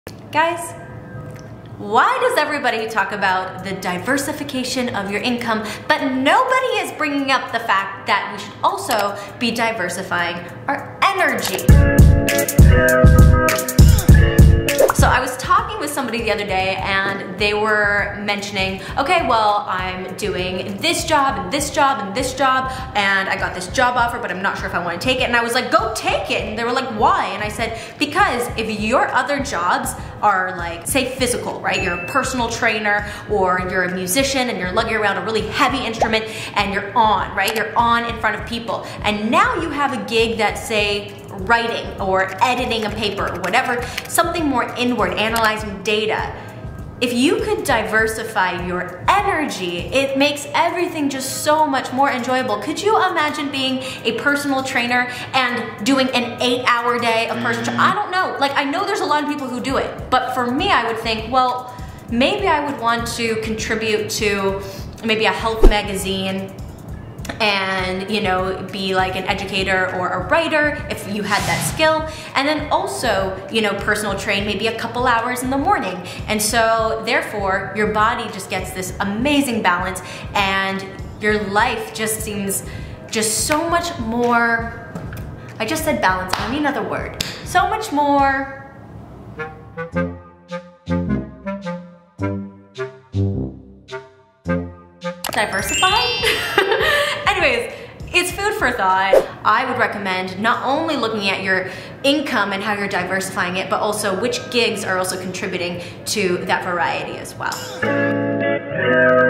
Guys, why does everybody talk about the diversification of your income, but nobody is bringing up the fact that we should also be diversifying our energy? So I was talking with somebody the other day and they were mentioning, okay, well, I'm doing this job and this job and this job and I got this job offer, but I'm not sure if I want to take it. And I was like, go take it. And they were like, why? And I said, because if your other jobs are like, say, physical, right? You're a personal trainer or you're a musician and you're lugging around a really heavy instrument and you're on, right? You're on in front of people. And now you have a gig that's, say, writing or editing a paper or whatever, something more inward, analyzing data. If you could diversify your energy, it makes everything just so much more enjoyable. Could you imagine being a personal trainer and doing an 8-hour day of personal training? I don't know. Like, I know there's a lot of people who do it, but for me, I would think, well, maybe I would want to contribute to maybe a health magazine and, you know, be like an educator or a writer if you had that skill, and then also, you know, personal train maybe a couple hours in the morning. And so therefore your body just gets this amazing balance and your life just seems just so much more, I just said balance, I need another word, so much more diversified? Anyways, it's food for thought. I would recommend not only looking at your income and how you're diversifying it, but also which gigs are also contributing to that variety as well.